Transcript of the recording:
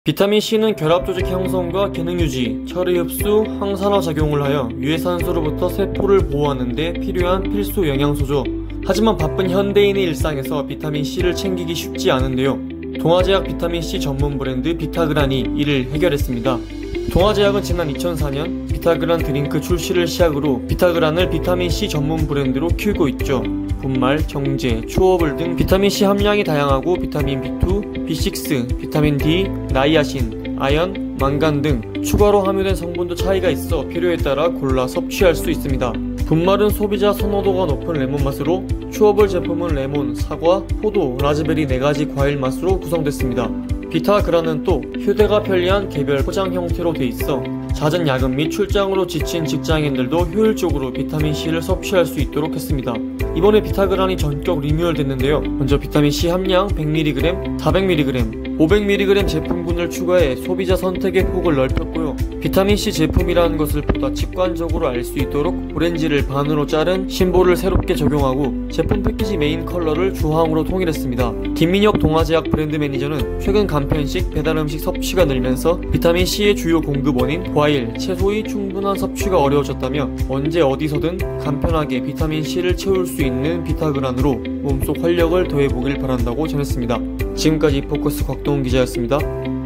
비타민C는 결합조직 형성과 기능 유지, 처리 흡수, 항산화 작용을 하여 유해산소로부터 세포를 보호하는 데 필요한 필수 영양소죠. 하지만 바쁜 현대인의 일상에서 비타민C를 챙기기 쉽지 않은데요. 동아제약 비타민C 전문 브랜드 비타그란이 이를 해결했습니다. 동아제약은 지난 2004년 비타그란 드링크 출시를 시작으로 비타그란을 비타민C 전문 브랜드로 키우고 있죠. 분말, 정제, 추어블 등 비타민C 함량이 다양하고 비타민 B2, B6, 비타민 D, 나이아신, 아연, 망간 등 추가로 함유된 성분도 차이가 있어 필요에 따라 골라 섭취할 수 있습니다. 분말은 소비자 선호도가 높은 레몬 맛으로, 추어블 제품은 레몬, 사과, 포도, 라즈베리 4가지 과일 맛으로 구성됐습니다. 비타그란은 또 휴대가 편리한 개별 포장 형태로 돼 있어 잦은 야근 및 출장으로 지친 직장인들도 효율적으로 비타민C를 섭취할 수 있도록 했습니다. 이번에 비타그란이 전격 리뉴얼 됐는데요. 먼저 비타민C 함량 100mg, 400mg, 500mg 제품군을 추가해 소비자 선택의 폭을 넓혔고요. 비타민C 제품이라는 것을 보다 직관적으로 알 수 있도록 오렌지를 반으로 자른 심볼을 새롭게 적용하고 제품 패키지 메인 컬러를 주황으로 통일했습니다. 김민혁 동아제약 브랜드 매니저는 최근 간편식, 배달음식 섭취가 늘면서 비타민C의 주요 공급 원인 과일, 채소의 충분한 섭취가 어려워졌다며 언제 어디서든 간편하게 비타민C를 채울 수 있는 비타그란으로 몸속 활력을 더해보길 바란다고 전했습니다. 지금까지 포커스 곽동훈 기자였습니다.